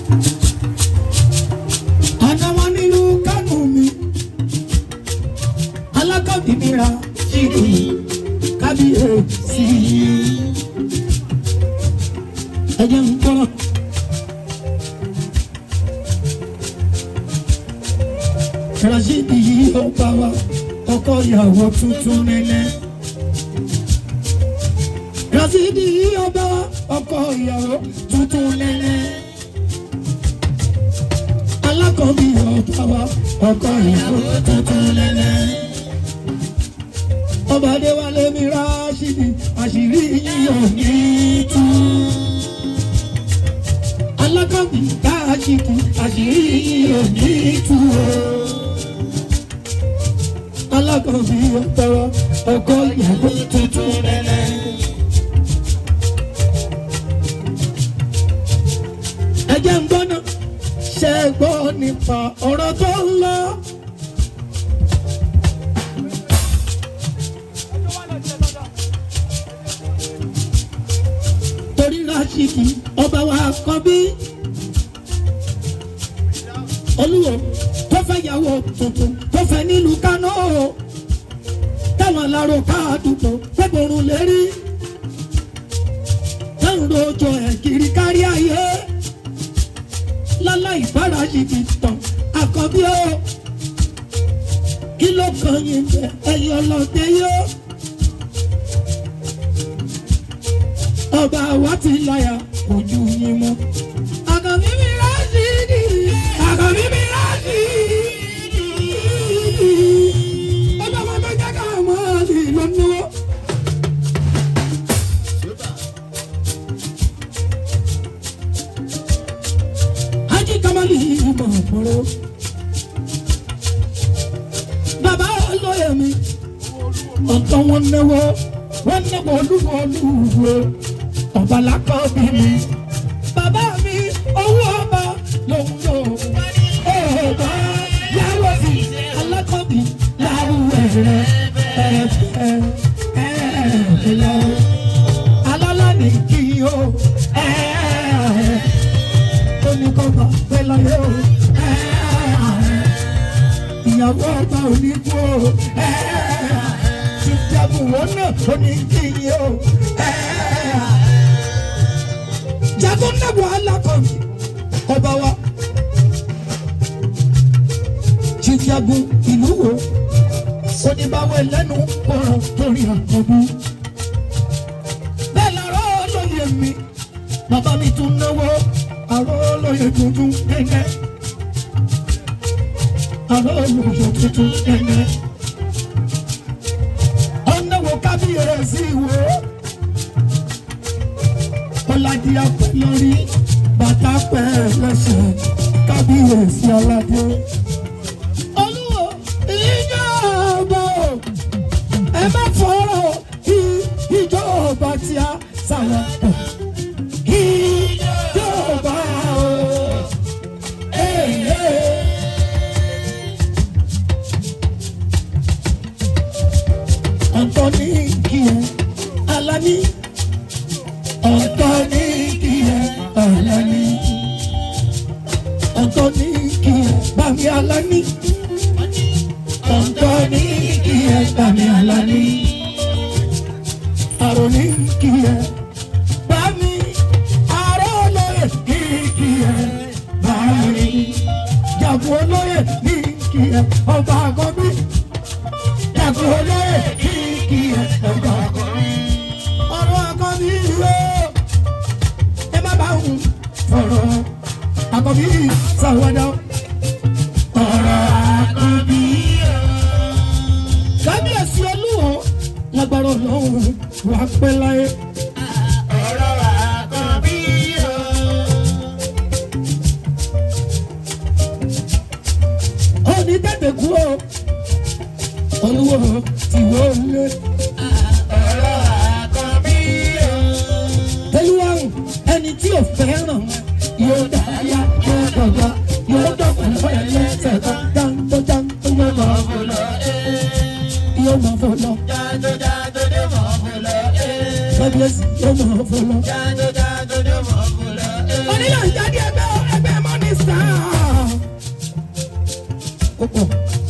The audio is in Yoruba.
Àdáwọn nílùú Kánò mi alákọ̀bí mi ra ṣìkì kábíyèsí ẹ̀jẹ̀ ń gbọ́rọ̀. Rashidi yìí ó bá wa ọkọ ìyàwó tuntun nẹ́nẹ́. Rashidi yìí ó bá wa ọkọ ìyàwó tuntun nẹ́nẹ́. Alákọ̀bí ó bá wa ọkọ ìyàwó tuntun nẹ́nẹ́. Ọba Adéwálé mi Rashidi àṣírí yìí ò ní tú. Alákọ̀bí Rashidi àṣírí yìí ò ní tú. Alákọ̀bí ọ̀tọ̀rọ̀ ọkọ ìyàwó tuntun nẹ́nẹ́. Ẹ jẹ́ ń gbọ́ náà ṣe gbọ́ nípa ọ̀rọ̀ tó ń lọ. Torí Rashidi ọba wa kan bí Olúwo tó fẹ́ yàwó tuntun tó fẹ́ nílùú Kánò táwọn aláró káàdùkọ pẹ́bọ̀rún lérí táwọn rojọ́ ẹ̀ kiri kárí ayé láláì bá Rashidi tàn àkọ́bí ó kí ló kàn yín bẹ ẹ̀yìn ọlọ́dẹ yó ọba wa ti láyà ojú yín mọ́. Àkọ́bí mi Rashidi àkọ́bí mi Rashidi ọba wa tó jẹ́ ká mọ́ ní lọ́nà. Haji Kamali mọ̀ ọ̀pọ̀rọ̀ bàbá olóyè mi ọ̀tọ̀ wọn náwó olúwo ọba lákọ̀bí mi bàbá mi owó ọba lòun lò ọba yàwó sí alákọ̀bí láwùwẹ̀ rẹ̀ lọ alálà ní kí o oníkọ̀ọ̀bà pẹ́ láyé o ìyàwó ọba òní kú o ti jagun wọn náà òní kí o jagun náà wà lákọ̀bí ọba wa ti jagun ìlú wo oníbàwọ̀ ẹlẹ́nu kọ̀ọ̀rọ̀ torí àkọ́bí bẹ́ẹ̀ lọ́rọ̀ olóyè mi bàbá mi tún náwó àrò olóyè tuntun nẹ́nẹ́ àrò olóyè tuntun nẹ́nẹ́ ọ̀nàwó kábíyèsí wo ọ̀làdí apẹ̀ lórí bàtà pẹ̀ lẹ́sẹ̀ kábíyèsí aládé. Olúwo ìjọba ẹ má fọ̀rọ̀ ìjọba tí a sàwọn ìjọba ọ̀tọ̀ ní kí ẹ Alani ọ̀tọ̀ ní kí ẹ Alani ọ̀tọ̀ ní kí ẹ Bami Alani ọ̀tọ̀ ní kí ẹ Bami Alani àrò ní kí ẹ Bami àrò olóyè ní kí ẹ Bami Jagun olóyè ní kí ẹ ọba àkọ́bí Jagun olóyè ní kí ẹ ọba àkọ́bí ọ̀rọ̀ àkọ́bí ìwé ẹ má bá òun fọ̀rọ̀ àkọ́bí sàwọ́dọ̀ ọ̀rọ̀ àkọ́bí. Kábíyèsí Olúwo lágbára Ọlọ́run wà pẹ́ láyé. Ọ̀rọ̀ àkọ́bí ó ní tètè kú o Olúwo ti wó lé. Ọ̀rọ̀ àkọ́bí Olúwa ẹni tí ò fẹ́ràn yóò dáyà yóò dọ̀gba yóò dọ̀gba lọ́yẹ̀ lẹ́sẹ̀ kan jáńtó yóò máa fò lọ yóò máa fò lọ kábíyèsí yóò máa fò lọ. Oníyàn jáde ẹgbẹ́ star. Oh, oh.